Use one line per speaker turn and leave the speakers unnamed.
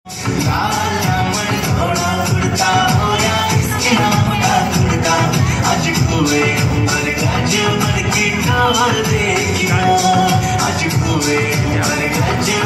लाला मन थोड़ा उड़ता होया इसके नाम का कुड़ता आज कुए उमर गज मन की ठोर देखियो आज कुए उमर गज